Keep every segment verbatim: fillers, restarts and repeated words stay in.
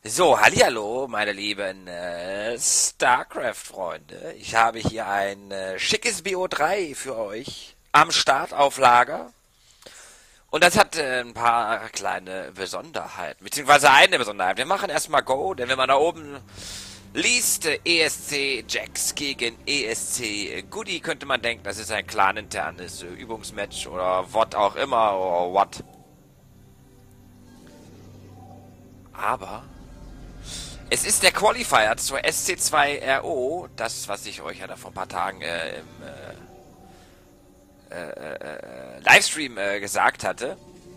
So, hallihallo, meine lieben äh, StarCraft-Freunde. Ich habe hier ein äh, schickes B O drei für euch am Start auf Lager. Und das hat äh, ein paar kleine Besonderheiten, beziehungsweise eine Besonderheit. Wir machen erstmal Go, denn wenn man da oben liest, äh, E S C Jax gegen E S C Goody, könnte man denken, das ist ein claninternes äh, Übungsmatch oder what auch immer, oder what. Aber es ist der Qualifier zur S C zwei R O, das, was ich euch ja da vor ein paar Tagen äh, im äh, äh, äh, Livestream äh, gesagt hatte.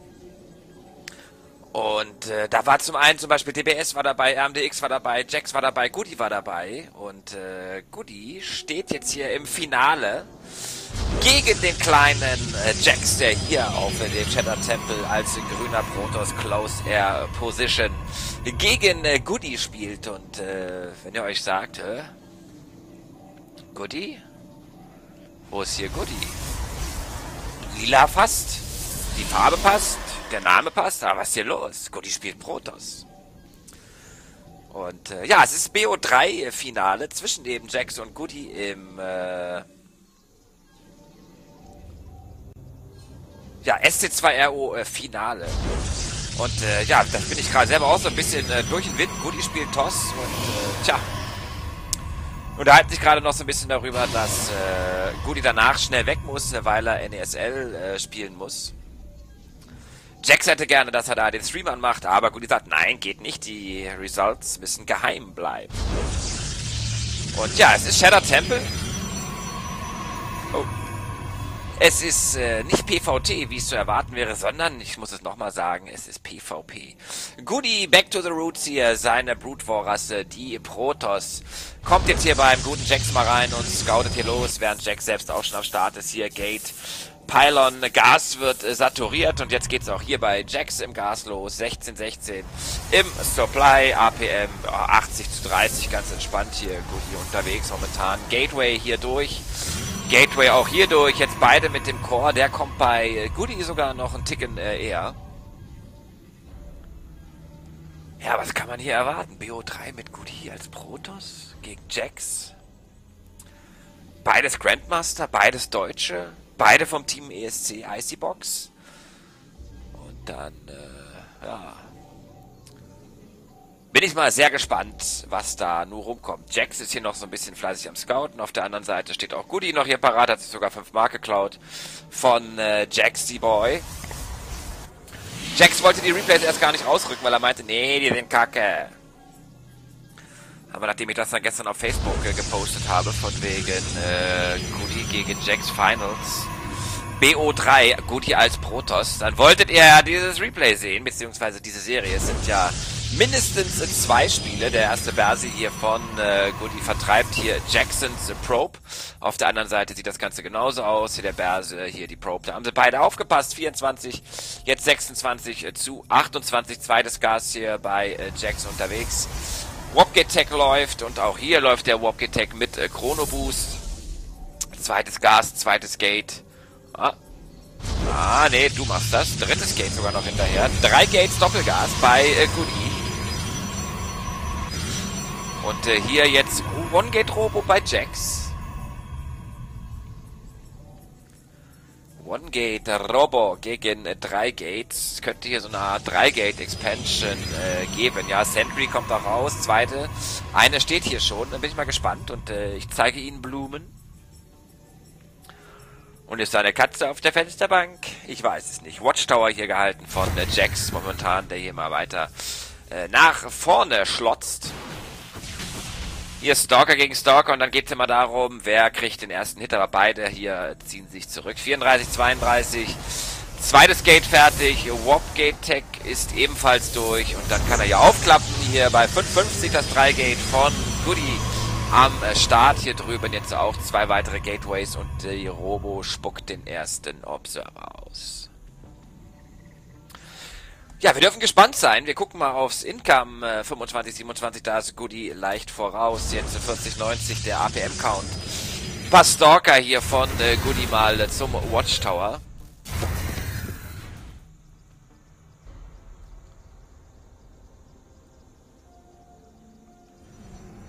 Und äh, da war zum einen zum Beispiel D B S war dabei, R M D X war dabei, Jax war dabei, Goody war dabei. Und äh, Goody steht jetzt hier im Finale gegen den kleinen äh, Jax, der hier auf äh, dem Shatter Temple als grüner Protoss Close Air Position gegen äh, Goody spielt. Und äh, wenn ihr euch sagt, äh, Goody? Wo ist hier Goody? Lila passt, die Farbe passt, der Name passt, aber was ist hier los? Goody spielt Protoss. Und äh, ja, es ist B O drei Finale zwischen eben Jax und Goody im äh, ja, S C zwei R O äh, Finale. Und äh, ja, da bin ich gerade selber auch so ein bisschen äh, durch den Wind. Goody spielt Toss und äh, tja. Unterhalten sich gerade noch so ein bisschen darüber, dass äh, Goody danach schnell weg muss, weil er N E S L äh, spielen muss. Jax hätte gerne, dass er da den Stream anmacht, aber Goody sagt, nein, geht nicht. Die Results müssen geheim bleiben. Und ja, es ist Shatter Temple. Oh. Es ist äh, nicht P V T, wie es zu erwarten wäre, sondern, ich muss es nochmal sagen, es ist P V P. Goody, back to the roots hier, seine Brute War Rasse, die Protoss, kommt jetzt hier beim guten Jax mal rein und scoutet hier los, während Jax selbst auch schon am Start ist. Hier Gate, Pylon, Gas wird äh, saturiert und jetzt geht's auch hier bei Jax im Gas los, sechzehn sechzehn im Supply, A P M oh, achtzig zu dreißig, ganz entspannt hier, Goody unterwegs momentan. Gateway hier durch. Gateway auch hier durch, jetzt beide mit dem Core, der kommt bei Goody sogar noch einen Ticken äh, eher. Ja, was kann man hier erwarten? B O drei mit Goody als Protoss gegen Jax. Beides Grandmaster, beides Deutsche, beide vom Team E S C Icybox. Und dann, äh, ja... Bin ich mal sehr gespannt, was da nur rumkommt. Jax ist hier noch so ein bisschen fleißig am Scouten. Auf der anderen Seite steht auch Goody noch hier parat. Hat sich sogar fünf Mark geklaut von äh, Jax, die Boy. Jax wollte die Replays erst gar nicht rausrücken, weil er meinte, nee, die sind kacke. Aber nachdem ich das dann gestern auf Facebook äh, gepostet habe, von wegen äh, Goody gegen Jax Finals, B O drei, Goody als Protoss, dann wolltet ihr ja dieses Replay sehen, beziehungsweise diese Serie. Es sind ja mindestens zwei Spiele. Der erste Bersi hier von äh, Goody vertreibt hier Jacksons äh, Probe. Auf der anderen Seite sieht das Ganze genauso aus. Hier der Berse, hier die Probe. Da haben sie beide aufgepasst. vierundzwanzig, jetzt sechsundzwanzig äh, zu achtundzwanzig. Zweites Gas hier bei äh, Jax unterwegs. Warpgate Tech läuft und auch hier läuft der Warpgate Tech mit äh, Chrono Boost. Zweites Gas, zweites Gate. Ah. Ah, nee, du machst das. Drittes Gate sogar noch hinterher. Drei Gates Doppelgas bei äh, Goody. Und äh, hier jetzt One Gate Robo bei Jax. One Gate Robo gegen äh, drei Gates. Könnte hier so eine Art drei Gate Expansion äh, geben. Ja, Sentry kommt da raus. Zweite. Eine steht hier schon. Dann bin ich mal gespannt. Und äh, ich zeige Ihnen Blumen. Und ist da eine Katze auf der Fensterbank? Ich weiß es nicht. Watchtower hier gehalten von äh, Jax momentan, der hier mal weiter äh, nach vorne schlotzt. Hier Stalker gegen Stalker und dann geht es immer darum, wer kriegt den ersten Hit, aber beide hier ziehen sich zurück. vierunddreißig, zweiunddreißig. Zweites Gate fertig. Warpgate Tech ist ebenfalls durch und dann kann er hier aufklappen. Hier bei fünfundfünfzig das drei Gate von Goody. Am Start hier drüben jetzt auch zwei weitere Gateways und die Robo spuckt den ersten Observer aus. Ja, wir dürfen gespannt sein. Wir gucken mal aufs Income. Äh, fünfundzwanzig, siebenundzwanzig, da ist Goody leicht voraus. Jetzt vierzig, neunzig der A P M-Count. Ein paar Stalker hier von äh, Goody mal äh, zum Watchtower.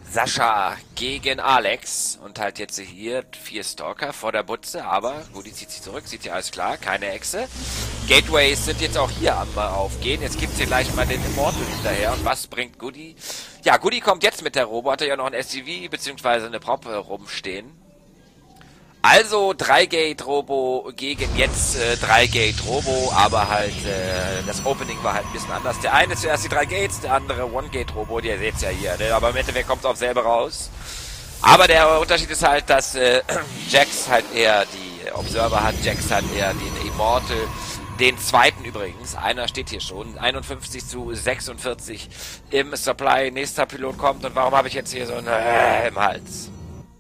Sascha gegen Alex. Und halt jetzt hier vier Stalker vor der Butze. Aber Goody zieht sich zurück. Sieht ja alles klar. Keine Echse. Gateways sind jetzt auch hier am Aufgehen. Jetzt gibt es hier gleich mal den Immortal hinterher. Und was bringt Goody? Ja, Goody kommt jetzt mit der Robo. Hat er ja noch ein S C V bzw. eine Prop äh, rumstehen. Also drei Gate Robo gegen jetzt äh, drei Gate Robo, aber halt äh, das Opening war halt ein bisschen anders. Der eine zuerst die drei Gates, der andere One Gate Robo, ihr seht's ja hier, ne? Aber im Endeffekt kommt es auf selber raus. Aber der Unterschied ist halt, dass äh, Jax halt eher die Observer hat, Jax hat eher den Immortal, den zweiten übrigens. Einer steht hier schon, einundfünfzig zu sechsundvierzig im Supply. Nächster Pilot kommt und warum habe ich jetzt hier so ein äh, im Hals?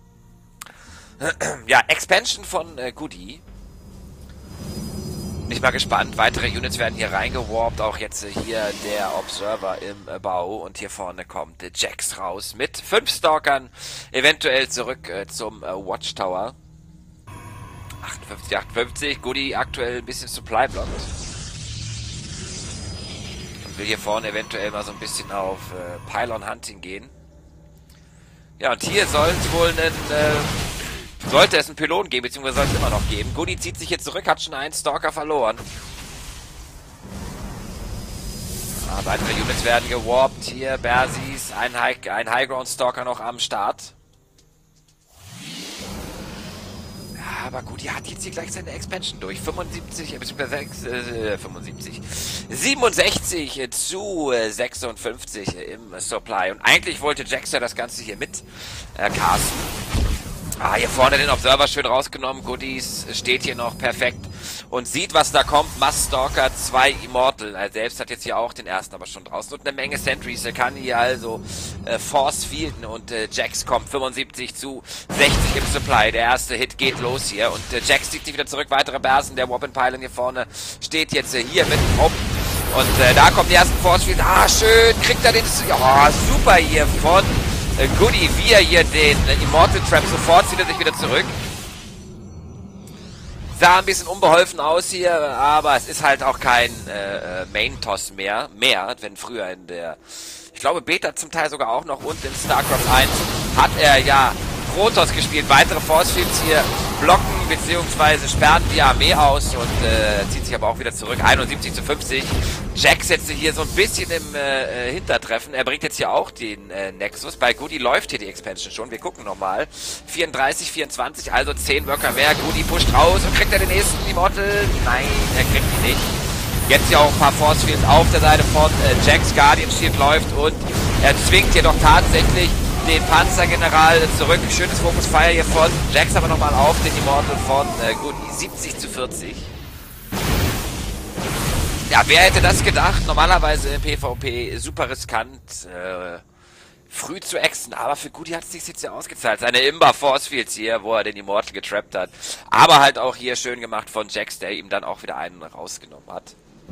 Ja, Expansion von äh, Goody. Bin ich mal gespannt. Weitere Units werden hier reingewarpt. Auch jetzt äh, hier der Observer im äh, Bau. Und hier vorne kommt äh, Jax raus mit fünf Stalkern. Eventuell zurück äh, zum äh, Watchtower. achtundfünfzig, achtundfünfzig. Goody aktuell ein bisschen Supply blockt. Und will hier vorne eventuell mal so ein bisschen auf äh, Pylon Hunting gehen. Ja, und hier soll es wohl einen... Äh, Sollte es einen Pylon geben, beziehungsweise soll es immer noch geben. Goody zieht sich jetzt zurück, hat schon einen Stalker verloren. Ah, weitere Units werden gewarpt. Hier Bersis, ein, High, ein Highground Stalker noch am Start. Ja, aber Goody hat jetzt hier gleich seine Expansion durch. fünfundsiebzig, beziehungsweise äh, fünfundsiebzig. siebenundsechzig zu sechsundfünfzig im Supply. Und eigentlich wollte Jax ja das Ganze hier mit äh, casten. Ah, hier vorne den Observer schön rausgenommen. Goodies steht hier noch perfekt und sieht, was da kommt. Maststalker, zwei Immortal. Er selbst hat jetzt hier auch den ersten aber schon draußen. Und eine Menge Sentries. Er kann hier also äh, Force fielden. Und äh, Jax kommt fünfundsiebzig zu sechzig im Supply. Der erste Hit geht los hier. Und äh, Jax zieht sich wieder zurück. Weitere Bersen. Der Weapon Pylon hier vorne steht jetzt äh, hier mit rum. Und äh, da kommt die ersten Force Fields. Ah, schön. Kriegt er den... Ja, oh, super hier von... Goody, wie er hier den äh, Immortal Trap sofort zieht er sich wieder zurück. Sah ein bisschen unbeholfen aus hier, aber es ist halt auch kein äh, Main-Toss mehr. Mehr, wenn früher in der, ich glaube Beta zum Teil sogar auch noch und in StarCraft eins hat er ja Protoss gespielt. Weitere Force Fields hier blocken bzw. sperren die Armee aus und äh, zieht sich aber auch wieder zurück. einundsiebzig zu fünfzig. Jax setzt hier so ein bisschen im äh, Hintertreffen. Er bringt jetzt hier auch den äh, Nexus. Bei Goody läuft hier die Expansion schon. Wir gucken nochmal. vierunddreißig, vierundzwanzig, also zehn Worker mehr. Goody pusht raus und kriegt er den nächsten Immortal? Nein, er kriegt ihn nicht. Jetzt ja auch ein paar Force Fields auf der Seite von äh, Jax. Guardian Shield läuft und er zwingt hier doch tatsächlich den Panzergeneral zurück. Schönes Focus Fire hier von Jax, aber nochmal auf den Immortal von äh, Goody. siebzig zu vierzig. Ja, wer hätte das gedacht? Normalerweise im PvP super riskant, äh, früh zu exen, aber für Goody hat es sich jetzt ja ausgezahlt. Seine Imba Force Fields hier, wo er den Immortal getrappt hat. Aber halt auch hier schön gemacht von Jax, der ihm dann auch wieder einen rausgenommen hat.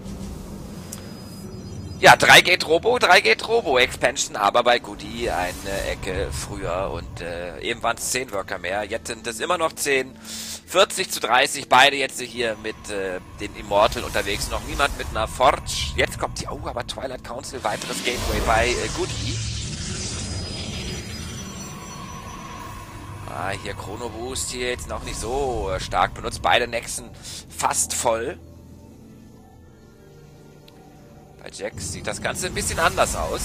Ja, drei Gate Robo, drei Gate Robo Expansion, aber bei Goody eine Ecke früher und äh, eben waren es zehn Worker mehr. Jetzt sind es immer noch zehn. vierzig zu dreißig, beide jetzt hier mit äh, den Immortal unterwegs. Noch niemand mit einer Forge. Jetzt kommt die, oh, aber Twilight Council, weiteres Gateway bei äh, Goody. Ah, hier Chrono Boost hier jetzt noch nicht so äh, stark benutzt. Beide Nexen fast voll. Bei Jax sieht das Ganze ein bisschen anders aus.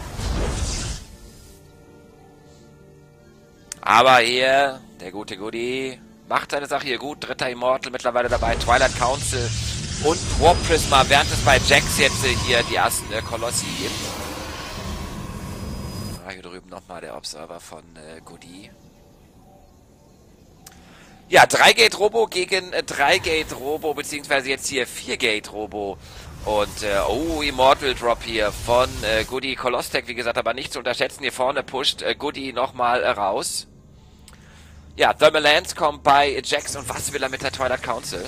Aber hier, der gute Goody macht seine Sache hier gut. Dritter Immortal mittlerweile dabei. Twilight Council und Warp Prisma, während es bei Jax jetzt hier die ersten äh, Kolossi gibt. Ah, hier drüben nochmal der Observer von äh, Goody. Ja, drei Gate Robo gegen äh, drei Gate Robo, beziehungsweise jetzt hier vier Gate Robo. Und, äh, oh, Immortal Drop hier von äh, Goody. Kolostek, wie gesagt, aber nicht zu unterschätzen. Hier vorne pusht äh, Goody nochmal äh, raus. Ja, Thermal Lance kommt bei Jax. Und was will er mit der Twilight Council?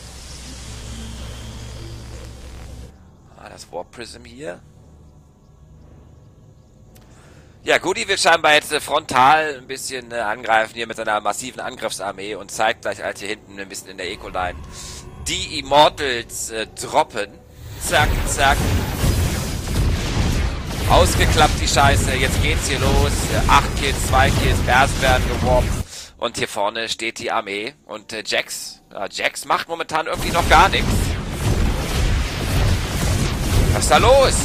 Ah, das Warp Prism hier. Ja, Goody will scheinbar jetzt äh, frontal ein bisschen äh, angreifen hier mit seiner massiven Angriffsarmee und zeigt gleich, als hier hinten ein bisschen in der Eco-Line die Immortals äh, droppen. Zack, zack. Ausgeklappt die Scheiße. Jetzt geht's hier los. Acht Kills, zwei Kills, Bersen werden geworfen. Und hier vorne steht die Armee. Und äh, Jax. Ja, Jax macht momentan irgendwie noch gar nichts. Was ist da los?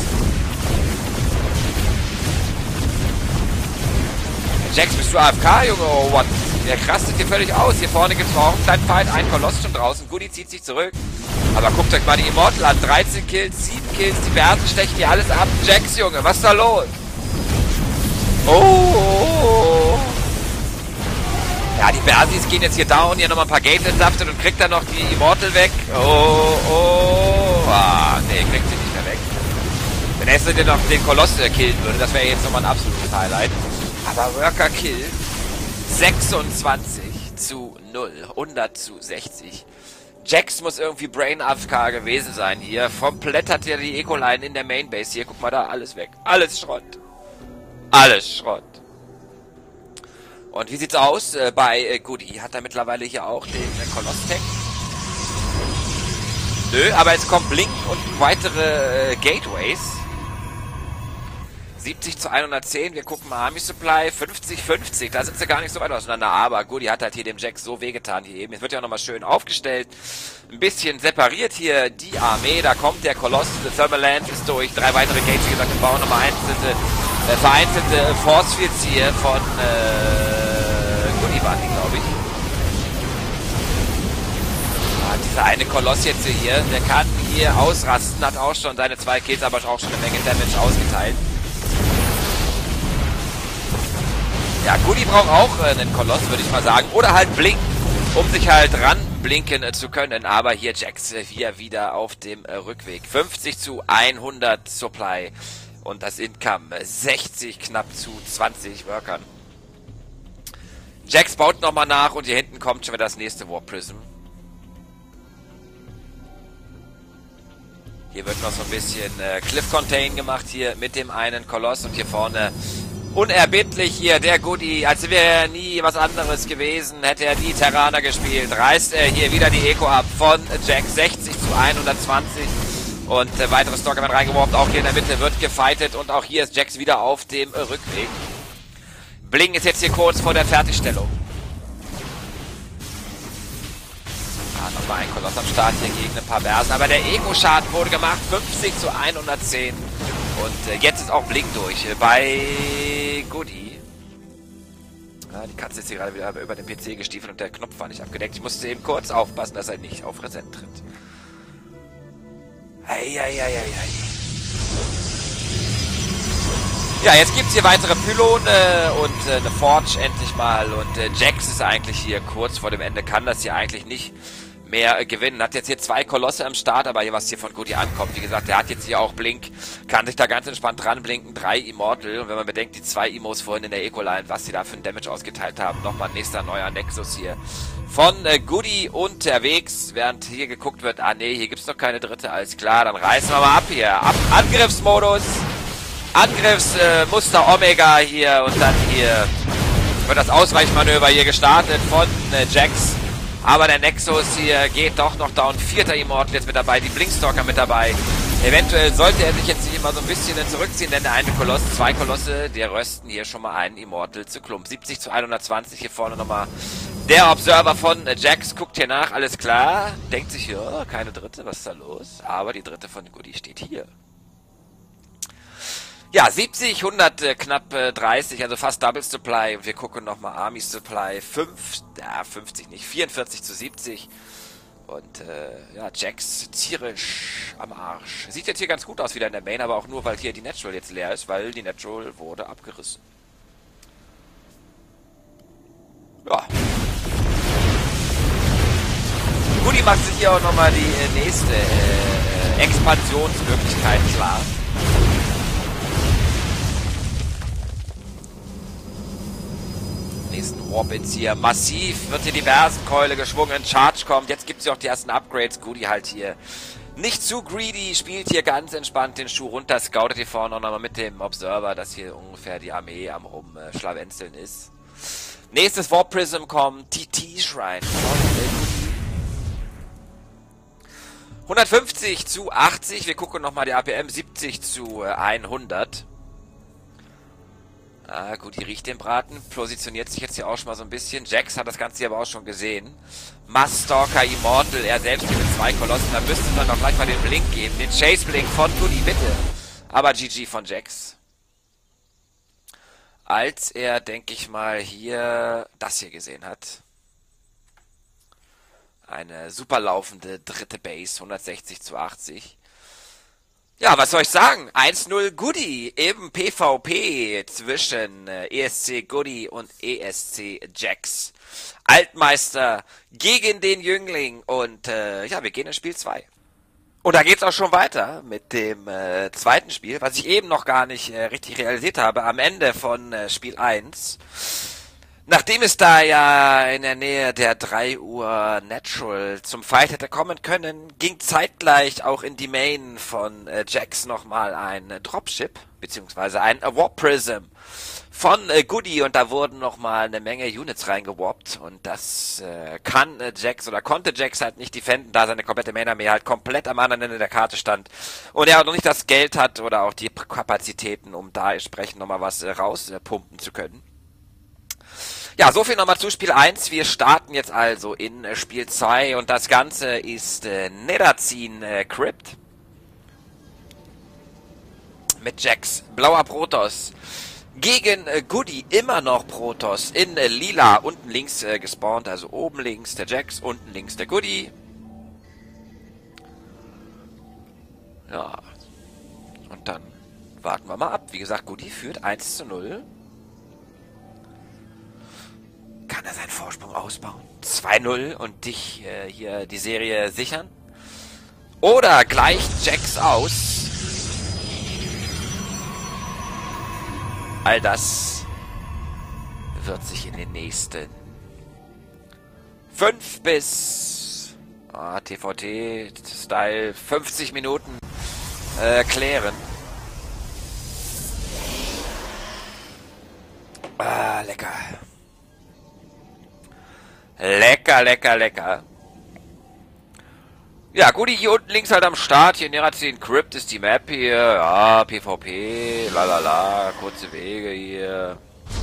Jax, bist du A F K, Junge? Oh, what? Der krastet hier völlig aus. Hier vorne gibt's auch einen kleinen Fight. Ein Koloss schon draußen. Goody zieht sich zurück. Aber guckt euch mal die Immortal an. dreizehn Kills, sieben Kills. Die Bersen stechen hier alles ab. Jax, Junge, was ist da los? Oh, oh, oh. Ja, die Bersis gehen jetzt hier down. Hier nochmal ein paar Gates entsaftet und kriegt dann noch die Immortal weg. Oh, oh. Ah, nee, kriegt sie nicht mehr weg. Wenn er jetzt noch den Koloss äh, killen würde, das wäre jetzt nochmal ein absolutes Highlight. Aber Worker Kill. sechsundzwanzig zu null. hundert zu sechzig. Jax muss irgendwie Brain A F K gewesen sein hier. Komplett hat er die Eco-Line in der Mainbase hier. Guck mal da, alles weg. Alles Schrott. Alles Schrott. Und wie sieht's aus äh, bei äh, Goody? Hat er mittlerweile hier auch den äh, Koloss-Tag? Nö, aber es kommt Blink und weitere äh, Gateways. siebzig zu hundertzehn, wir gucken mal Army Supply, fünfzig fünfzig, da sind sie gar nicht so weit auseinander, aber Goody hat halt hier dem Jax so wehgetan hier eben. Jetzt wird ja nochmal schön aufgestellt, ein bisschen separiert hier die Armee, da kommt der Koloss, der Thermaland ist durch, drei weitere Gates, wie gesagt, wir bauen nochmal einzelne, äh, vereinzelte Force Fields hier von äh, Goody waren die, glaube ich. Ah, dieser eine Koloss jetzt hier, der kann hier ausrasten, hat auch schon seine zwei Kills, aber auch schon eine Menge Damage ausgeteilt. Ja, Goody braucht auch äh, einen Koloss, würde ich mal sagen. Oder halt Blink, um sich halt ranblinken äh, zu können. Aber hier Jax äh, hier wieder auf dem äh, Rückweg. fünfzig zu hundert Supply. Und das Income äh, sechzig knapp zu zwanzig Workern. Jax baut nochmal nach und hier hinten kommt schon wieder das nächste Warp Prism. Hier wird noch so ein bisschen äh, Cliff Contain gemacht hier mit dem einen Koloss und hier vorne unerbittlich hier der Goody, als wäre er nie was anderes gewesen, hätte er nie Terraner gespielt, reißt er hier wieder die Eco ab von Jax, sechzig zu hundertzwanzig und äh, weitere Stalker werden reingeworfen, auch hier in der Mitte wird gefightet und auch hier ist Jax wieder auf dem äh, Rückweg. Bling ist jetzt hier kurz vor der Fertigstellung. Ah, nochmal ein Koloss am Start hier gegen ein paar Bersen, aber der Eco-Schaden wurde gemacht, fünfzig zu hundertzehn. Und äh, jetzt ist auch Blink durch äh, bei Goody. Ah, die Katze ist hier gerade wieder über den P C gestiefelt und der Knopf war nicht abgedeckt. Ich musste eben kurz aufpassen, dass er nicht auf Reset tritt. Eieieiei. Ja, jetzt gibt's hier weitere Pylone und äh, eine Forge endlich mal. Und äh, Jax ist eigentlich hier kurz vor dem Ende, kann das hier eigentlich nicht mehr äh, gewinnen. Hat jetzt hier zwei Kolosse am Start, aber hier was hier von Goody ankommt, wie gesagt, der hat jetzt hier auch Blink, kann sich da ganz entspannt dran blinken, drei Immortal. Und wenn man bedenkt, die zwei Immos vorhin in der Eco-Line, was sie da für einen Damage ausgeteilt haben, nochmal nächster neuer Nexus hier von äh, Goody unterwegs, während hier geguckt wird, ah nee, hier gibt's noch keine dritte, alles klar, dann reißen wir mal ab hier, ab, Angriffsmodus, Angriffsmuster äh, Omega hier und dann hier wird das Ausweichmanöver hier gestartet von äh, Jax. Aber der Nexus hier geht doch noch down. Vierter Immortal jetzt mit dabei, die Blinkstalker mit dabei. Eventuell sollte er sich jetzt hier mal so ein bisschen zurückziehen, denn der eine Koloss, zwei Kolosse, der rösten hier schon mal einen Immortal zu Klump. siebzig zu hundertzwanzig, hier vorne nochmal der Observer von Jax, guckt hier nach, alles klar. Denkt sich, ja, keine dritte, was ist da los? Aber die dritte von Goody steht hier. Ja, siebzig, hundert, äh, knapp äh, dreißig, also fast Double Supply. Wir gucken nochmal Army Supply, fünf, ja, fünfzig nicht, vierundvierzig zu siebzig. Und, äh, ja, Jax tierisch am Arsch. Sieht jetzt hier ganz gut aus wieder in der Main, aber auch nur, weil hier die Natural jetzt leer ist, weil die Natural wurde abgerissen. Ja. Goody macht sich hier auch nochmal die äh, nächste äh, Expansionsmöglichkeit klar. Nächsten Warp jetzt hier. Massiv wird hier die Bersenkeule geschwungen. Charge kommt. Jetzt gibt es ja auch die ersten Upgrades. Goody halt hier nicht zu greedy. Spielt hier ganz entspannt den Schuh runter. Scoutet hier vorne auch nochmal mit dem Observer, dass hier ungefähr die Armee am Rumschlawenzeln ist. Nächstes Warp Prism kommt. T T-Shrine. hundertfünfzig zu achtzig. Wir gucken nochmal die A P M. siebzig zu hundert. Ah, gut, die riecht den Braten, positioniert sich jetzt hier auch schon mal so ein bisschen. Jax hat das Ganze hier aber auch schon gesehen. Mastalker Immortal, er selbst mit zwei Kolossen, da müsste es dann doch gleich mal den Blink geben. Den Chase-Blink von Goody, bitte. Aber G G von Jax. Als er, denke ich mal, hier das hier gesehen hat. Eine super laufende dritte Base, hundertsechzig zu achtzig. Ja, was soll ich sagen? eins null Goody im PvP zwischen äh, E S C Goody und E S C Jax. Altmeister gegen den Jüngling und äh, ja, wir gehen in Spiel zwei. Und da geht's auch schon weiter mit dem äh, zweiten Spiel, was ich eben noch gar nicht äh, richtig realisiert habe, am Ende von äh, Spiel eins. Nachdem es da ja in der Nähe der drei Uhr Natural zum Fight hätte kommen können, ging zeitgleich auch in die Main von äh, Jax nochmal ein äh, Dropship, beziehungsweise ein äh, Warp Prism von äh, Goody und da wurden nochmal eine Menge Units reingewarpt und das äh, kann äh, Jax oder konnte Jax halt nicht defenden, da seine komplette Main-Armee halt komplett am anderen Ende der Karte stand und er auch noch nicht das Geld hat oder auch die Kapazitäten, um da entsprechend nochmal was äh, rauspumpen äh, zu können. Ja, so viel nochmal zu Spiel eins. Wir starten jetzt also in äh, Spiel zwei und das Ganze ist äh, Nedazin äh, Crypt. Mit Jax, blauer Protoss. Gegen äh, Goody immer noch Protoss in äh, lila, unten links äh, gespawnt, also oben links der Jax, unten links der Goody. Ja, und dann warten wir mal ab. Wie gesagt, Goody führt eins zu null. Kann er seinen Vorsprung ausbauen? zwei null und dich äh, hier die Serie sichern? Oder gleicht Jax aus? All das wird sich in den nächsten fünf bis ah, T V T-Style fünfzig Minuten äh, klären. Ah, lecker. Lecker, lecker, lecker. Ja, Goody hier unten links halt am Start. Hier Nedazin Crypt ist die Map hier. Ja, PvP, lalala, kurze Wege hier.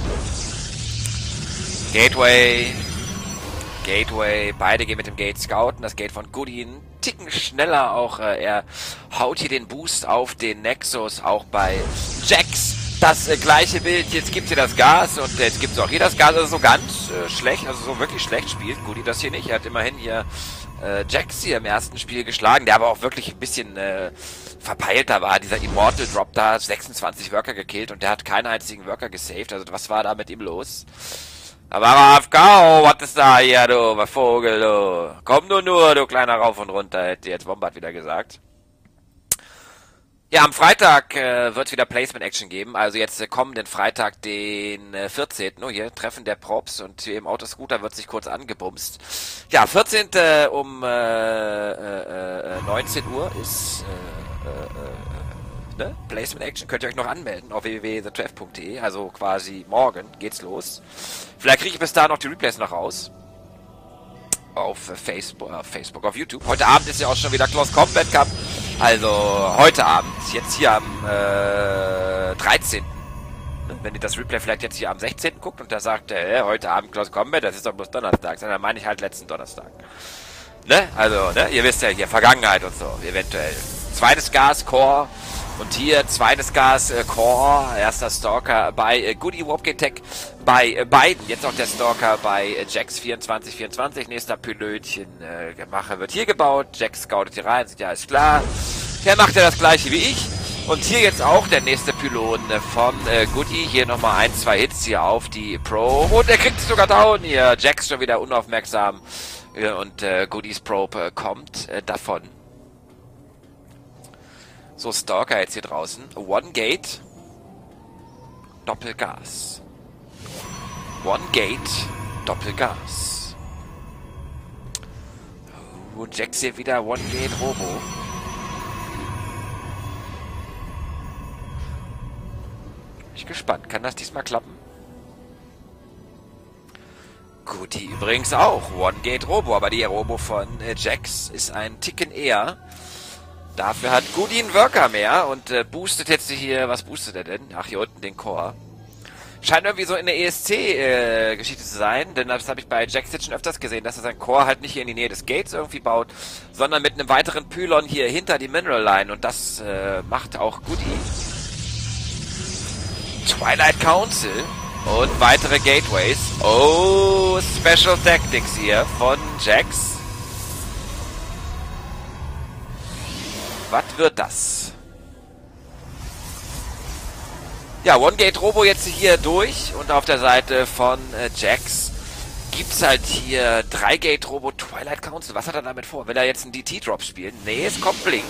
Gateway. Gateway. Beide gehen mit dem Gate scouten. Das Gate von Goody einen Ticken schneller auch. Äh, er haut hier den Boost auf den Nexus. Auch bei Jax. Das äh, gleiche Bild, jetzt gibt hier das Gas und äh, jetzt gibt es auch hier das Gas, also so ganz äh, schlecht, also so wirklich schlecht spielt Goody das hier nicht. Er hat immerhin hier äh, Jax hier im ersten Spiel geschlagen, der aber auch wirklich ein bisschen äh, verpeilter war. Dieser Immortal Drop da, sechsundzwanzig Worker gekillt und der hat keinen einzigen Worker gesaved, also was war da mit ihm los? Aber A F K, was ist da hier, du Vogel, du? Komm nur nur, du kleiner Rauf und Runter, hätte jetzt Bombard wieder gesagt. Ja, am Freitag äh, wird es wieder Placement-Action geben, also jetzt äh, kommenden Freitag, den äh, vierzehnten Oh, hier, Treffen der Props und hier im Autoscooter wird sich kurz angebumst. Ja, vierzehnten um äh, äh, äh, neunzehn Uhr ist äh, äh, äh, ne? Placement-Action, könnt ihr euch noch anmelden auf w w w punkt the treff punkt de, also quasi morgen geht's los. Vielleicht kriege ich bis da noch die Replays noch raus. Auf Facebook, auf Facebook, auf YouTube. Heute Abend ist ja auch schon wieder Close Combat Cup. Also heute Abend, jetzt hier am äh, dreizehnten Wenn ihr das Replay vielleicht jetzt hier am sechzehnten guckt und da sagt, äh, heute Abend Close Combat, das ist doch bloß Donnerstag, dann meine ich halt letzten Donnerstag. Ne? Also, ne? Ihr wisst ja hier, Vergangenheit und so, eventuell. Zweites Gas, Core. Und hier zweites Gas, äh, Core, erster Stalker bei äh, Goody Warpgate Tech, bei äh, beiden, jetzt auch der Stalker bei äh, Jax vierundzwanzig vierundzwanzig, nächster Pilötchen, äh, Gemache wird hier gebaut, Jax scoutet hier rein, sieht ja alles klar, der macht ja das gleiche wie ich, und hier jetzt auch der nächste Pylon äh, von äh, Goody, hier nochmal ein, zwei Hits hier auf die Pro, und er kriegt es sogar down hier, Jax schon wieder unaufmerksam, äh, und äh, Goodys Probe äh, kommt äh, davon. So, Stalker jetzt hier draußen. One Gate. Doppelgas. One Gate. Doppelgas. Und Jax hier wieder One Gate Robo. Bin ich gespannt. Kann das diesmal klappen? Goody übrigens auch. One Gate Robo. Aber die Robo von äh, Jax ist ein Ticken eher. Dafür hat Goody einen Worker mehr und äh, boostet jetzt hier, was boostet er denn? Ach, hier unten den Core. Scheint irgendwie so in der E S C-Geschichte äh, zu sein, denn das habe ich bei Jax jetzt schon öfters gesehen, dass er sein Core halt nicht hier in die Nähe des Gates irgendwie baut, sondern mit einem weiteren Pylon hier hinter die Mineral Line und das äh, macht auch Goody. Twilight Council und weitere Gateways. Oh, Special Tactics hier von Jax. Was wird das? Ja, One-Gate-Robo jetzt hier durch und auf der Seite von äh, Jax gibt's halt hier drei-Gate-Robo Twilight Council. Was hat er damit vor? Will er jetzt einen D T-Drop spielen? Nee, es kommt Bling.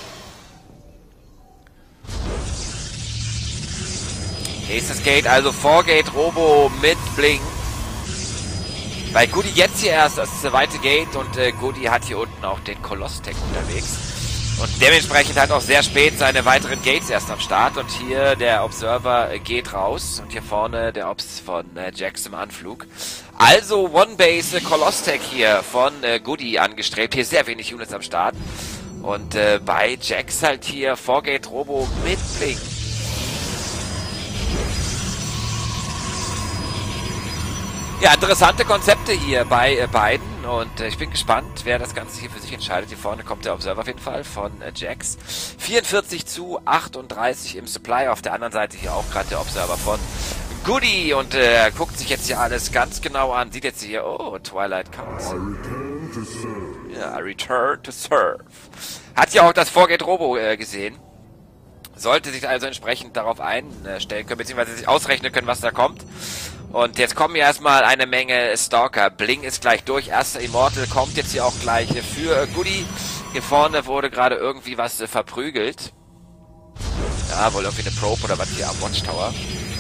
Nächstes Gate, also vier-Gate-Robo mit Bling. Bei Goody jetzt hier erst das zweite Gate und äh, Goody hat hier unten auch den Koloss-Tech unterwegs. Und dementsprechend halt auch sehr spät seine weiteren Gates erst am Start. Und hier der Observer äh, geht raus. Und hier vorne der Obs von äh, Jax im Anflug. Also One-Base äh, Koloss-Tech hier von äh, Goody angestrebt. Hier sehr wenig Units am Start. Und äh, bei Jax halt hier vier-Gate-Robo mit Bling. Ja, interessante Konzepte hier bei äh, beiden und äh, ich bin gespannt, wer das Ganze hier für sich entscheidet. Hier vorne kommt der Observer auf jeden Fall von äh, Jax. vierundvierzig zu achtunddreißig im Supply, auf der anderen Seite hier auch gerade der Observer von Goody und äh, guckt sich jetzt hier alles ganz genau an. Sieht jetzt hier, oh, Twilight Council. Ja, Return to Serve. Hat ja auch das vier-Gate-Robo äh, gesehen. Sollte sich also entsprechend darauf einstellen können, beziehungsweise sich ausrechnen können, was da kommt. Und jetzt kommen hier erstmal eine Menge Stalker. Bling ist gleich durch. Erster Immortal kommt jetzt hier auch gleich für Goody. Hier vorne wurde gerade irgendwie was äh, verprügelt. Ja, wohl irgendwie eine Probe oder was hier am Watchtower.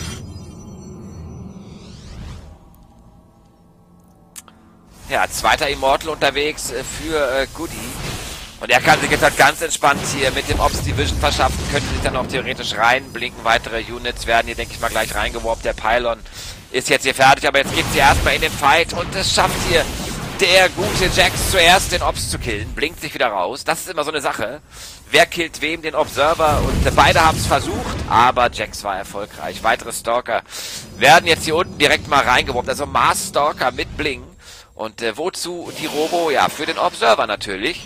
Ja, zweiter Immortal unterwegs äh, für äh, Goody. Und er kann sich jetzt halt ganz entspannt hier mit dem Ops Division verschaffen, könnte sich dann auch theoretisch reinblinken. Weitere Units werden hier, denke ich mal, gleich reingeworfen. Der Pylon ist jetzt hier fertig, aber jetzt geht sie erstmal in den Fight und es schafft hier der gute Jax zuerst den Ops zu killen. Blinkt sich wieder raus. Das ist immer so eine Sache. Wer killt wem? Den Observer. Und äh, beide haben es versucht, aber Jax war erfolgreich. Weitere Stalker werden jetzt hier unten direkt mal reingeworfen. Also Mars Stalker mit Bling. Und äh, wozu die Robo? Ja, für den Observer natürlich.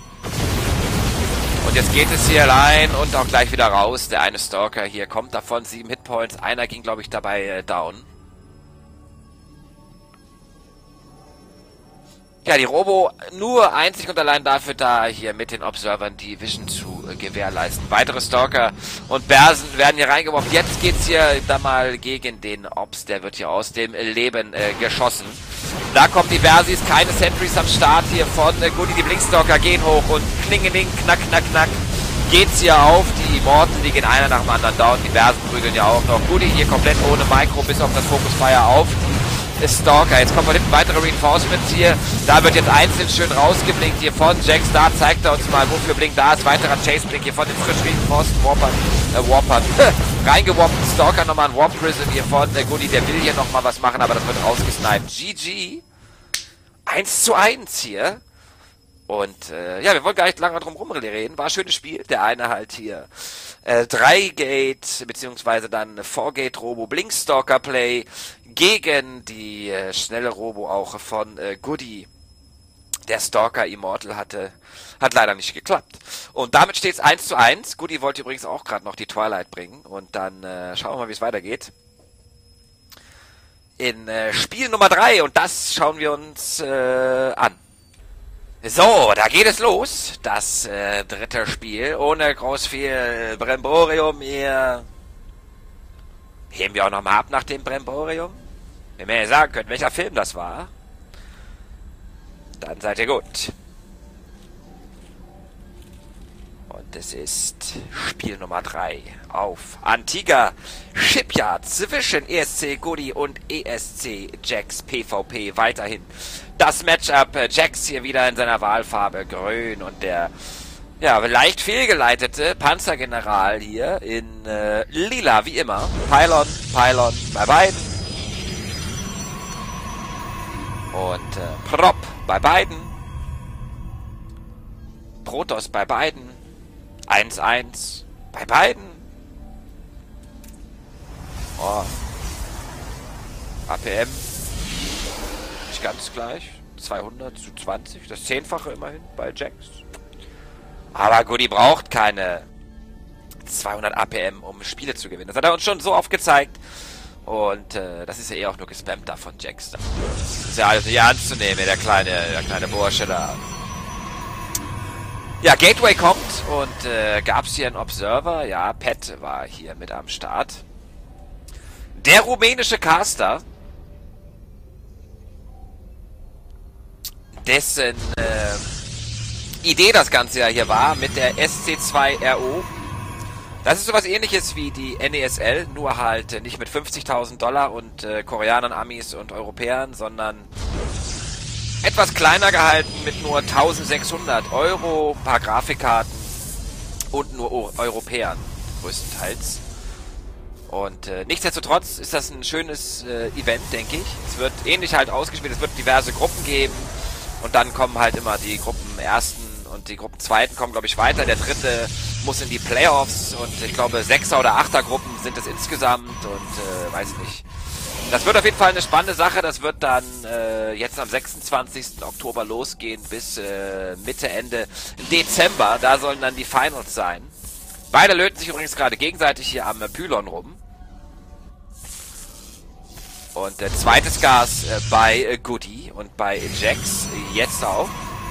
Und jetzt geht es hier rein und auch gleich wieder raus. Der eine Stalker hier kommt davon. Sieben Hitpoints. Einer ging, glaube ich, dabei äh, down. Ja, die Robo nur einzig und allein dafür da, hier mit den Observern die Vision zu äh, gewährleisten. Weitere Stalker und Bersen werden hier reingeworfen. Jetzt geht's hier da mal gegen den Ops. Der wird hier aus dem Leben äh, geschossen. Da kommen die Versis, keine Sentries am Start hier von äh, Goody. Die Blinkstalker gehen hoch und klingeling, knack, knack, knack. Geht's hier auf. Die Immortal, die gehen einer nach dem anderen down. Die Versen prügeln ja auch noch. Goody hier komplett ohne Micro, bis auf das Focus Fire auf die Stalker. Jetzt kommen wir hinten weitere Reinforcements hier. Da wird jetzt einzeln schön rausgeblinkt hier von Jax. Da zeigt er uns mal, wofür Blink da ist. Weiterer Chase-Blink hier von den frisch reinforced Warpern. Äh, Warpern. Reingeworfen. Stalker nochmal ein Warp Prison hier von der Goody. Der will hier nochmal was machen, aber das wird rausgesniped. G G. eins zu eins hier. Und äh, ja, wir wollen gar nicht lange drum rumreden. War ein schönes Spiel. Der eine halt hier äh, drei Gate, beziehungsweise dann vier Gate Robo Blinkstalker Play gegen die äh, schnelle Robo auch von äh, Goody. Der Stalker Immortal hatte, hat leider nicht geklappt. Und damit steht es eins zu eins. Goody wollte übrigens auch gerade noch die Twilight bringen. Und dann äh, schauen wir mal, wie es weitergeht. In äh, Spiel Nummer drei. Und das schauen wir uns äh, an. So, da geht es los. Das äh, dritte Spiel. Ohne groß viel Bremborium hier. Heben wir auch nochmal ab nach dem Bremborium. Wenn ihr mir sagen könnt, welcher Film das war, dann seid ihr gut. Und es ist Spiel Nummer drei auf Antigua Shipyard zwischen E S C Goody und E S C Jax PvP. Weiterhin das Matchup. Jax hier wieder in seiner Wahlfarbe grün und der ja leicht fehlgeleitete Panzergeneral hier in äh, lila, wie immer. Pylon, Pylon bei beiden. Und äh, Prop bei beiden. Protoss bei beiden. eins eins bei beiden. Oh. A P M nicht ganz gleich. zweihundert zu zwanzig, das Zehnfache immerhin bei Jax. Aber Goody braucht keine zweihundert A P M, um Spiele zu gewinnen. Das hat er uns schon so oft gezeigt. Und äh, das ist ja eh auch nur gespammt da von Jax. Das ist ja alles nicht ernst zu nehmen, der kleine, der kleine Bursche da. Ja, Gateway kommt und äh, gab es hier einen Observer. Ja, Pat war hier mit am Start. Der rumänische Caster, dessen äh, Idee das Ganze ja hier war mit der S C zwei R O. Das ist sowas ähnliches wie die N E S L, nur halt äh, nicht mit fünfzigtausend Dollar und äh, Koreanern, Amis und Europäern, sondern etwas kleiner gehalten mit nur eintausendsechshundert Euro, ein paar Grafikkarten und nur o Europäern größtenteils. Und äh, nichtsdestotrotz ist das ein schönes äh, Event, denke ich. Es wird ähnlich halt ausgespielt, es wird diverse Gruppen geben und dann kommen halt immer die Gruppen ersten und die Gruppen zweiten kommen, glaube ich, weiter. Der dritte muss in die Playoffs und ich glaube Sechser- oder Achter-Gruppen sind es insgesamt und äh, weiß nicht. Das wird auf jeden Fall eine spannende Sache. Das wird dann äh, jetzt am sechsundzwanzigsten Oktober losgehen bis äh, Mitte, Ende Dezember. Da sollen dann die Finals sein. Beide löten sich übrigens gerade gegenseitig hier am äh, Pylon rum. Und äh, zweites Gas äh, bei äh, Goody und bei Jax äh, jetzt auch.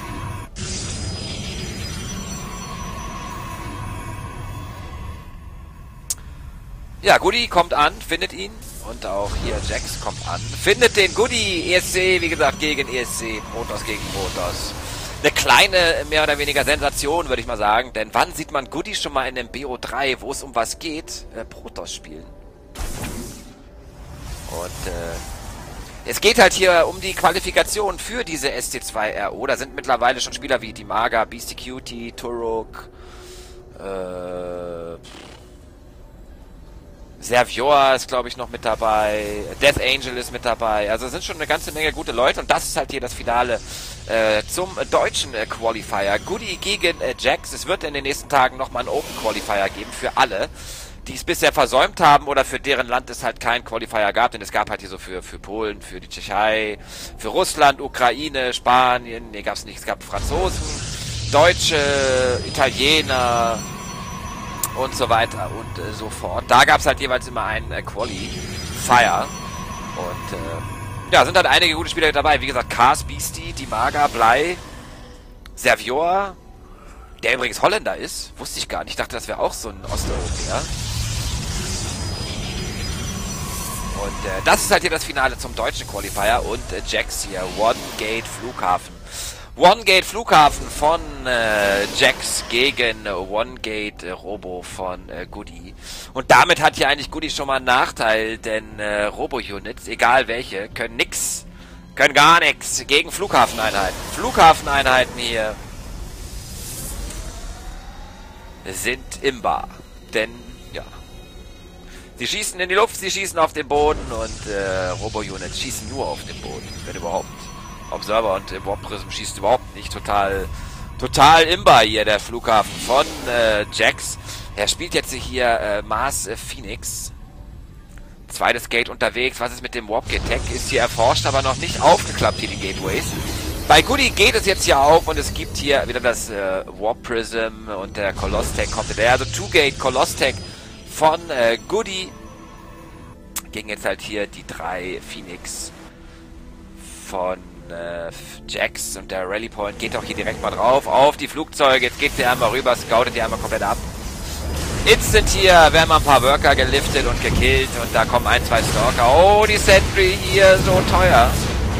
Ja, Goody kommt an, findet ihn. Und auch hier Jax kommt an. Findet den Goody. E S C, wie gesagt, gegen E S C. Protoss gegen Protoss. Eine kleine, mehr oder weniger Sensation, würde ich mal sagen. Denn wann sieht man Goody schon mal in dem B O drei, wo es um was geht? Äh, Protoss spielen. Und äh, es geht halt hier um die Qualifikation für diese S C zwei R O. Da sind mittlerweile schon Spieler wie Dimaga, Beastie Cutie, Turok, äh... Servior ist, glaube ich, noch mit dabei. Death Angel ist mit dabei. Also es sind schon eine ganze Menge gute Leute. Und das ist halt hier das Finale äh, zum deutschen äh, Qualifier. Goody gegen äh, Jax. Es wird in den nächsten Tagen nochmal einen Open Qualifier geben für alle, die es bisher versäumt haben oder für deren Land es halt keinen Qualifier gab. Denn es gab halt hier so für, für Polen, für die Tschechei, für Russland, Ukraine, Spanien. Nee, gab es nicht. Es gab Franzosen, Deutsche, Italiener und so weiter und äh, so fort. Da gab es halt jeweils immer einen äh, Qualifier. Und äh, ja, sind halt einige gute Spieler dabei. Wie gesagt, Cars, Beastie, Dimaga, Blei, Servior, der übrigens Holländer ist. Wusste ich gar nicht. Ich dachte, das wäre auch so ein Osteuropäer. Und äh, das ist halt hier das Finale zum deutschen Qualifier. Und äh, Jax hier, One Gate Flughafen. One Gate Flughafen von äh, Jax gegen One Gate äh, Robo von äh, Goody. Und damit hat hier eigentlich Goody schon mal einen Nachteil, denn äh, Robo-Units, egal welche, können nix, können gar nichts gegen Flughafeneinheiten. Flughafeneinheiten hier sind imbar, denn ja, sie schießen in die Luft, sie schießen auf den Boden und äh, Robo-Units schießen nur auf den Boden, wenn überhaupt. Observer und äh, Warp Prism schießt überhaupt nicht. Total, total imbar hier der Flughafen von äh, Jax. Er spielt jetzt hier äh, Mars äh, Phoenix. Zweites Gate unterwegs. Was ist mit dem Warp Gate Tech? Ist hier erforscht, aber noch nicht aufgeklappt hier die Gateways. Bei Goody geht es jetzt hier auf und es gibt hier wieder das äh, Warp Prism und der Coloss Tech kommt der. Also Two Gate Coloss Tech von äh, Goody. Gegen jetzt halt hier die drei Phoenix von äh, Jax und der Rally Point geht auch hier direkt mal drauf auf die Flugzeuge. Jetzt geht sie einmal rüber, scoutet die einmal komplett ab. Instant hier werden mal ein paar Worker geliftet und gekillt und da kommen ein, zwei Stalker. Oh, die Sentry hier so teuer.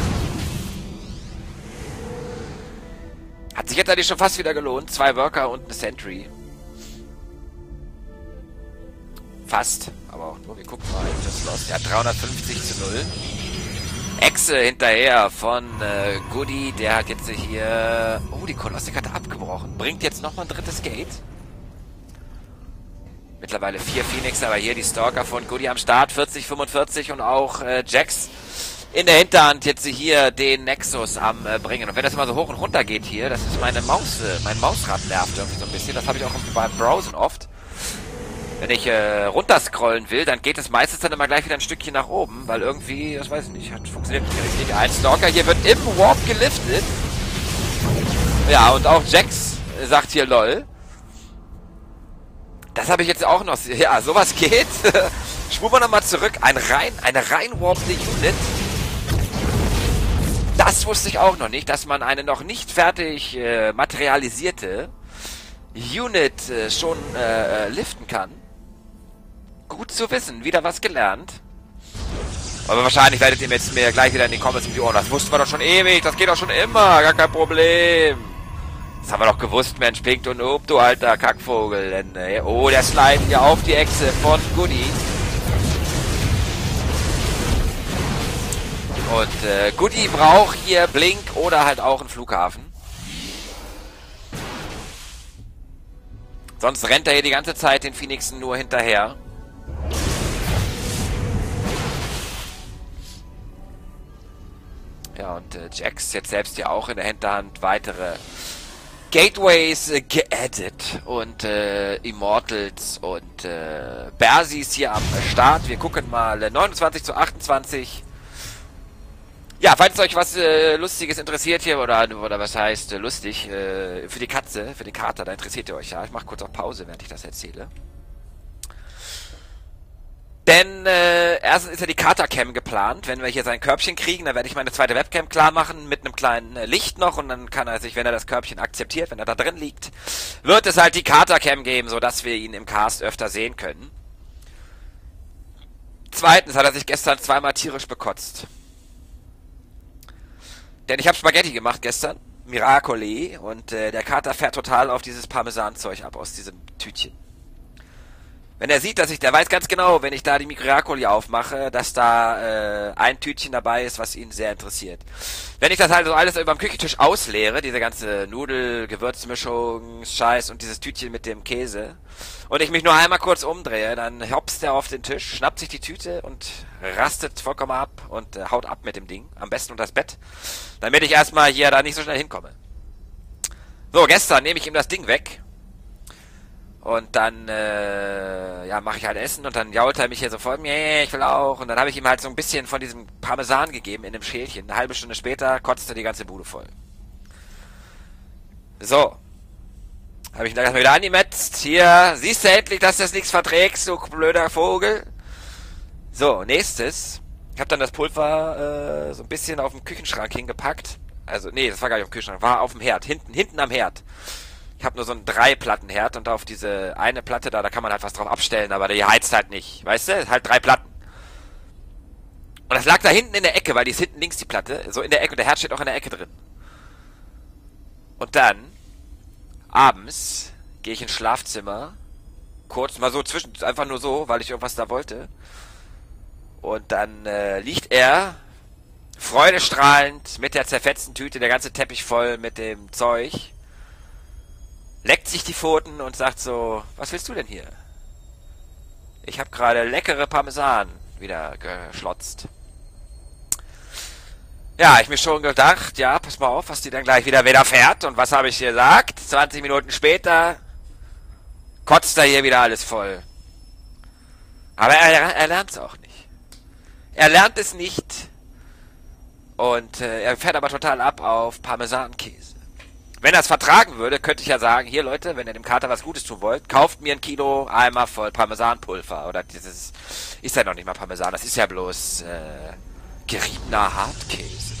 Hat sich jetzt eigentlich schon fast wieder gelohnt. Zwei Worker und eine Sentry. Fast, aber auch nur. Wir gucken mal in das Lost. Ja, dreihundertfünfzig zu null. Echse hinterher von äh, Goody, der hat jetzt hier... Oh, die Kolossik hat abgebrochen. Bringt jetzt nochmal ein drittes Gate. Mittlerweile vier Phoenix, aber hier die Stalker von Goody am Start. vierzig, fünfundvierzig und auch äh, Jax in der Hinterhand jetzt hier den Nexus am äh, bringen. Und wenn das immer so hoch und runter geht hier, das ist meine Maus, äh, mein Mausrad nervt irgendwie so ein bisschen. Das habe ich auch beim Browsen oft. Wenn ich äh, runterscrollen will, dann geht es meistens dann immer gleich wieder ein Stückchen nach oben, weil irgendwie, das weiß ich nicht, hat funktioniert nicht richtig. Ein Stalker hier wird im Warp geliftet. Ja, und auch Jax sagt hier lol. Das habe ich jetzt auch noch. Ja, sowas geht. Spuren wir nochmal zurück. Ein rein, eine rein warpende Unit. Das wusste ich auch noch nicht, dass man eine noch nicht fertig äh, materialisierte Unit äh, schon äh, liften kann. Gut zu wissen, wieder was gelernt. Aber wahrscheinlich werdet ihr mir jetzt mir gleich wieder in die Comments um die Ohren. Das wussten wir doch schon ewig, das geht doch schon immer, gar kein Problem. Das haben wir doch gewusst, Mensch, Pink und Noob, du alter Kackvogel. Denn, äh, oh, der Slide hier auf die Echse von Goody. Und äh, Goody braucht hier Blink oder halt auch einen Flughafen. Sonst rennt er hier die ganze Zeit den Phoenixen nur hinterher. Ja, und äh, Jax jetzt selbst ja auch in der Hinterhand weitere Gateways äh, geaddet. Und äh, Immortals und äh, Bersis hier am Start. Wir gucken mal äh, neunundzwanzig zu achtundzwanzig. Ja, falls euch was äh, Lustiges interessiert hier, oder oder was heißt äh, lustig, äh, für die Katze, für den Kater, da interessiert ihr euch ja. Ich mache kurz auf Pause, während ich das erzähle. Denn äh, erstens ist ja die Kater-Cam geplant. Wenn wir hier sein Körbchen kriegen, dann werde ich meine zweite Webcam klar machen mit einem kleinen äh, Licht noch. Und dann kann er sich, wenn er das Körbchen akzeptiert, wenn er da drin liegt, wird es halt die Kater-Cam geben, sodass wir ihn im Cast öfter sehen können. Zweitens hat er sich gestern zweimal tierisch bekotzt. Denn ich habe Spaghetti gemacht gestern, Miracoli, und äh, der Kater fährt total auf dieses Parmesanzeug ab aus diesem Tütchen. Wenn er sieht, dass ich, der weiß ganz genau, wenn ich da die Miracoli aufmache, dass da äh, ein Tütchen dabei ist, was ihn sehr interessiert. Wenn ich das halt so alles über dem Küchentisch ausleere, diese ganze Nudel, Gewürzmischung, Scheiß und dieses Tütchen mit dem Käse, und ich mich nur einmal kurz umdrehe, dann hopst er auf den Tisch, schnappt sich die Tüte und rastet vollkommen ab und äh, haut ab mit dem Ding. Am besten unter das Bett, damit ich erstmal hier da nicht so schnell hinkomme. So, gestern nehme ich ihm das Ding weg. Und dann, äh, ja, mache ich halt Essen und dann jault er mich hier so voll, yeah, ich will auch. Und dann habe ich ihm halt so ein bisschen von diesem Parmesan gegeben in dem Schälchen. Eine halbe Stunde später kotzt er die ganze Bude voll. So. Habe ich ihn dann erstmal wieder angemetzt. Hier, siehst du endlich, dass du das nichts verträgst, du blöder Vogel. So, nächstes. Ich habe dann das Pulver äh, so ein bisschen auf dem Küchenschrank hingepackt. Also, nee, das war gar nicht auf dem Küchenschrank, war auf dem Herd. Hinten, hinten am Herd. Ich habe nur so einen Drei-Platten-Herd und auf diese eine Platte da, da kann man halt was drauf abstellen, aber die heizt halt nicht, weißt du? Halt drei Platten. Und das lag da hinten in der Ecke, weil die ist hinten links die Platte, so in der Ecke, und der Herd steht auch in der Ecke drin. Und dann, abends, gehe ich ins Schlafzimmer, kurz mal so zwischen, einfach nur so, weil ich irgendwas da wollte. Und dann äh, liegt er, freudestrahlend, mit der zerfetzten Tüte, der ganze Teppich voll mit dem Zeug, leckt sich die Pfoten und sagt so, was willst du denn hier? Ich habe gerade leckere Parmesan wieder geschlotzt. Ja, ich mir schon gedacht, ja, pass mal auf, was die dann gleich wieder widerfährt. Und was habe ich gesagt? zwanzig Minuten später kotzt er hier wieder alles voll. Aber er, er lernt es auch nicht. Er lernt es nicht. Und äh, er fährt aber total ab auf Parmesankäse. Wenn er es vertragen würde, könnte ich ja sagen, hier Leute, wenn ihr dem Kater was Gutes tun wollt, kauft mir ein Kilo Eimer voll Parmesanpulver. Oder dieses, ist ja noch nicht mal Parmesan, das ist ja bloß äh, geriebener Hartkäse.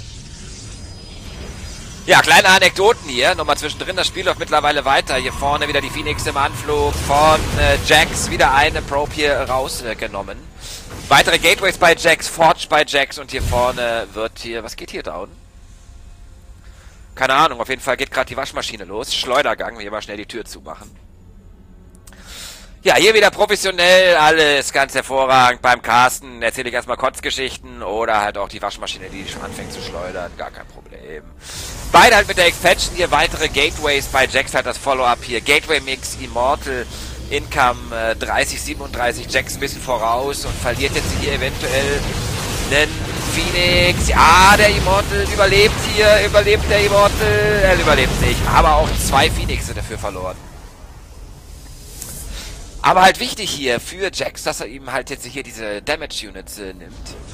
Ja, kleine Anekdoten hier, nochmal zwischendrin, das Spiel läuft mittlerweile weiter. Hier vorne wieder die Phoenix im Anflug von äh, Jax, wieder eine Probe hier rausgenommen. Äh, Weitere Gateways bei Jax, Forge bei Jax und hier vorne wird hier, was geht hier down? Keine Ahnung, auf jeden Fall geht gerade die Waschmaschine los. Schleudergang, hier mal schnell die Tür zumachen. Ja, hier wieder professionell, alles ganz hervorragend. Beim Casten erzähle ich erstmal Kotzgeschichten oder halt auch die Waschmaschine, die schon anfängt zu schleudern. Gar kein Problem. Beide halt mit der Expansion hier weitere Gateways. Bei Jax halt das Follow-up hier. Gateway Mix, Immortal, Income äh, dreißig siebenunddreißig. Jax ein bisschen voraus und verliert jetzt hier eventuell einen Phoenix. Ja, der Immortal überlebt hier. Überlebt der Immortal. Er überlebt nicht. Aber auch zwei Phoenix sind dafür verloren. Aber halt wichtig hier für Jax, dass er ihm halt jetzt hier diese Damage Units äh, nimmt.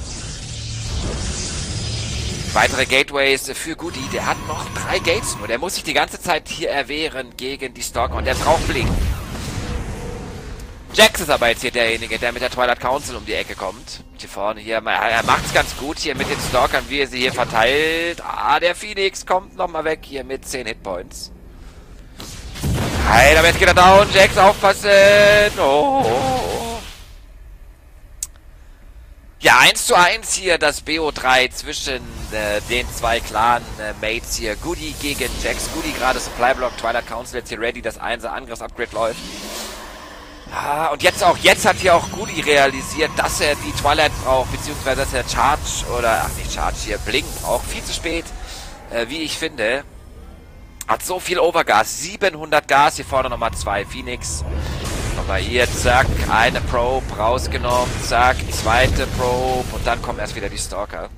Weitere Gateways für Goody. Der hat noch drei Gates nur. Der muss sich die ganze Zeit hier erwehren gegen die Stalker. Und der braucht Blink. Jax ist aber jetzt hier derjenige, der mit der Twilight Council um die Ecke kommt. Hier vorne hier. Er macht's ganz gut hier mit den Stalkern, wie er sie hier verteilt. Ah, der Phoenix kommt nochmal weg hier mit zehn Hitpoints. Nein, aber jetzt geht er down. Jax, aufpassen. Oh. Ja, eins zu eins hier das B O drei zwischen äh, den zwei Clan-Mates äh, hier. Goody gegen Jax. Goody gerade Supply Block, Twilight Council jetzt hier ready, das einser Angriffsupgrade läuft. Ah, und jetzt auch, jetzt hat hier auch Goody realisiert, dass er die Twilight braucht, beziehungsweise dass er Charge oder, ach nicht Charge hier, Blink braucht. Viel zu spät, äh, wie ich finde. Hat so viel Overgas, siebenhundert Gas, hier vorne nochmal zwei Phoenix. Nochmal hier, zack, eine Probe rausgenommen, zack, zweite Probe und dann kommen erst wieder die Stalker.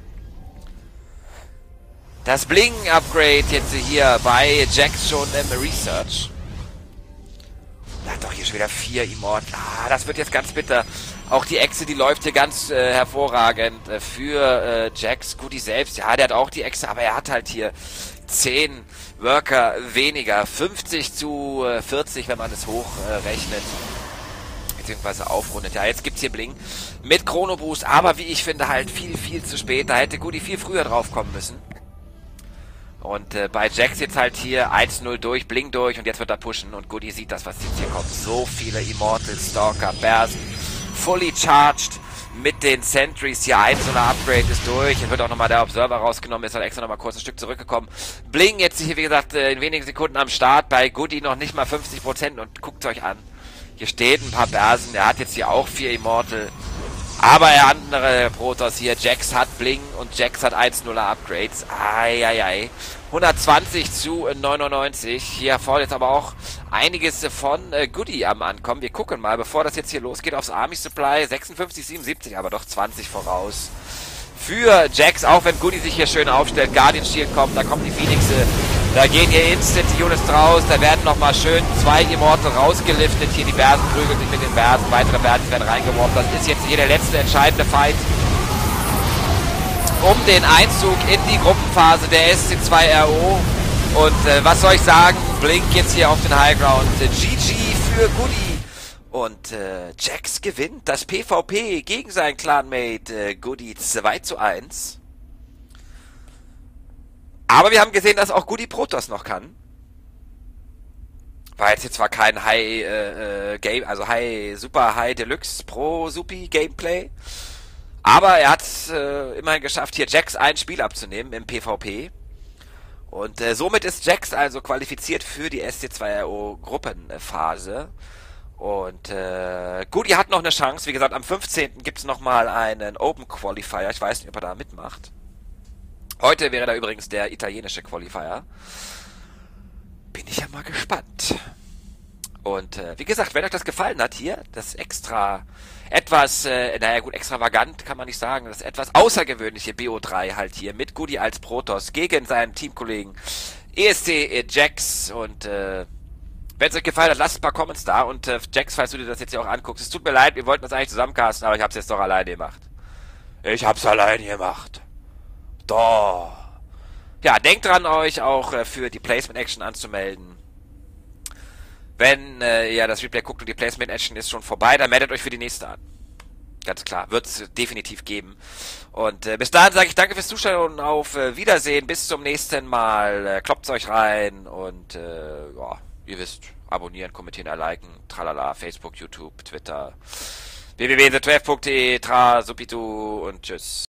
Das Bling-Upgrade jetzt hier bei Jax schon im Research. Da hat doch hier schon wieder vier Immortal. Ah, das wird jetzt ganz bitter. Auch die Echse, die läuft hier ganz äh, hervorragend äh, für äh, Jax. Goody selbst, ja, der hat auch die Echse, aber er hat halt hier zehn Worker weniger. fünfzig zu vierzig, wenn man es hochrechnet. Äh, beziehungsweise aufrundet. Ja, jetzt gibt's hier Bling mit Chrono Boost, aber wie ich finde, halt viel, viel zu spät. Da hätte Goody viel früher drauf kommen müssen. Und äh, bei Jax jetzt halt hier eins null durch, Bling durch und jetzt wird er pushen und Goody sieht das, was jetzt hier kommt. So viele Immortal, Stalker, Bersen, fully charged mit den Sentries hier. Eins so eine Upgrade ist durch. Jetzt wird auch nochmal der Observer rausgenommen, ist dann extra nochmal kurz ein Stück zurückgekommen. Bling jetzt hier, wie gesagt, in wenigen Sekunden am Start. Bei Goody noch nicht mal fünfzig Prozent und guckt euch an. Hier steht ein paar Bersen, der hat jetzt hier auch vier Immortal. Aber er andere Protoss hier, Jax hat Bling und Jax hat eins nuller Upgrades. Eieiei. hundertzwanzig zu neunundneunzig. Hier vorne jetzt aber auch einiges von äh, Goody am Ankommen. Wir gucken mal, bevor das jetzt hier losgeht, aufs Army Supply. sechsundfünfzig, siebenundsiebzig, aber doch zwanzig voraus. Für Jax, auch wenn Goody sich hier schön aufstellt. Guardian Shield kommt, da kommen die Phoenixe. Da gehen hier instant die Units raus. Da werden nochmal schön zwei Immortal rausgeliftet. Hier die Bersen prügeln sich mit den Bersen. Weitere Bersen werden reingeworfen. Das ist jetzt hier der letzte entscheidende Fight um den Einzug in die Gruppenphase der S C zwei R O. Und äh, was soll ich sagen? Blink jetzt hier auf den Highground. Äh, G G für Goody. Und äh, Jax gewinnt das PvP gegen seinen Clanmate äh, Goody zwei zu eins. Aber wir haben gesehen, dass auch Goody Protoss noch kann. War jetzt hier zwar kein High äh, äh, Game, also High, Super High Deluxe Pro Supi Gameplay. Aber er hat äh, immerhin geschafft, hier Jax ein Spiel abzunehmen im PvP. Und äh, somit ist Jax also qualifiziert für die S C zwei R O Gruppenphase. Und äh, Goody hat noch eine Chance. Wie gesagt, am fünfzehnten gibt es nochmal einen Open Qualifier. Ich weiß nicht, ob er da mitmacht. Heute wäre da übrigens der italienische Qualifier. Bin ich ja mal gespannt. Und äh, wie gesagt, wenn euch das gefallen hat hier, das extra, etwas, äh, naja gut, extravagant kann man nicht sagen, das etwas außergewöhnliche B O drei halt hier mit Goody als Protoss gegen seinen Teamkollegen E S C Jax. Und äh, wenn es euch gefallen hat, lasst ein paar Comments da. Und äh, Jax, falls du dir das jetzt hier auch anguckst, es tut mir leid, wir wollten das eigentlich zusammencasten, aber ich hab's jetzt doch alleine gemacht. Ich hab's alleine gemacht. Doch. Ja, denkt dran, euch auch äh, für die Placement Action anzumelden. Wenn äh, ihr das Replay guckt und die Placement Action ist schon vorbei, dann meldet euch für die nächste an. Ganz klar, wird es definitiv geben. Und äh, bis dahin sage ich danke fürs Zuschauen und auf äh, Wiedersehen. Bis zum nächsten Mal. Äh, klopft's euch rein und äh, ja, ihr wisst, abonnieren, kommentieren, liken, tralala, Facebook, YouTube, Twitter, w w w punkt the zwölf punkt de, tra, supitu und tschüss.